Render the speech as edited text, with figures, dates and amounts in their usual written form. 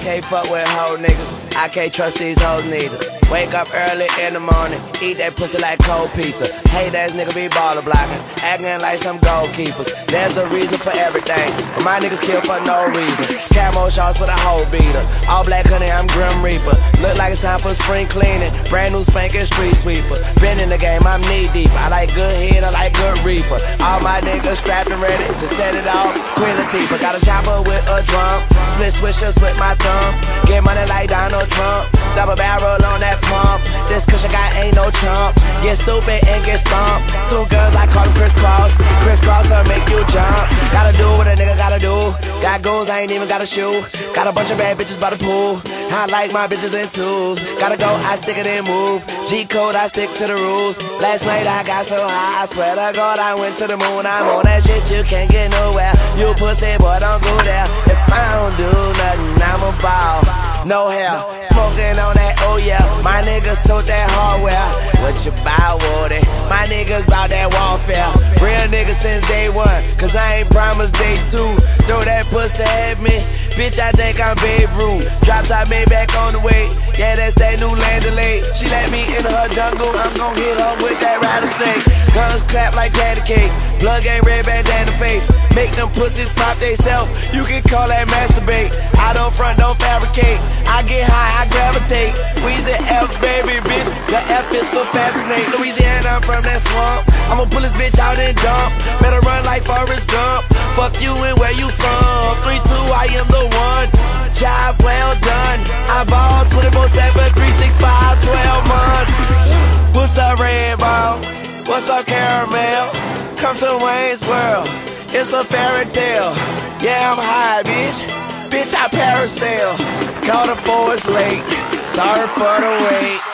Can't fuck with hoe niggas, I can't trust these hoes neither. Wake up early in the morning, eat that pussy like cold pizza. Hate ass nigga be baller blocking, acting like some goalkeepers. There's a reason for everything, but my niggas kill for no reason. Camo shots with a hoe beater, all black honey, I'm Grim Reaper. Look like it's time for spring cleaning, brand new spanking street sweeper. Been in the game, I'm knee deep, I like good head, I like good reefer. All my niggas strapped and ready to set it off, Queen Latifah. Got a chopper with a drum, split swishers with my thumb. Get money like Donald Trump, double barrel on that pump. This cushion guy ain't no chump, get stupid and get stomped. Two guns, I call them crisscross, crisscross'll make you jump. Gotta do what a nigga gotta do, got goons, I ain't even got a shoe. Got a bunch of bad bitches by the pool, I like my bitches in twos. Gotta go, I stick it and move, G-code, I stick to the rules. Last night I got so high, I swear to God I went to the moon. I'm on that shit, you can't get nowhere. You pussy boy, don't go there. If I don't do nothing, I'm a ball, no hair, smoking on that, oh yeah. My niggas tote that hardware, what you buy, Woody? My niggas bout that warfare. Real niggas since day one, cause I ain't promised day two. Throw that pussy at me, bitch, I think I'm Babe Ruth. Drop top made back on the way, yeah, that's that new land delay. She let me in her jungle, I'm gon' hit her with that rattlesnake. Guns clap like patty cake, plug ain't red bandana face. Make them pussies pop they self, you can call that masturbate. I don't front, don't fabricate, I get high, I gravitate. Weezy F, baby, bitch, the F is for fascinate. Louisiana, I'm from that swamp, I'ma pull this bitch out and dump. Better run like Forrest Gump, fuck you and where you from. 3-2, I am the one, job well done. I ball 24/7, 365, 12 months. What's up, Red Ball? What's up, Caramel? Come to Wayne's World, it's a fairy tale. Yeah, I'm high, bitch, bitch, I parasail. Call the Forest Lake, sorry for the wait.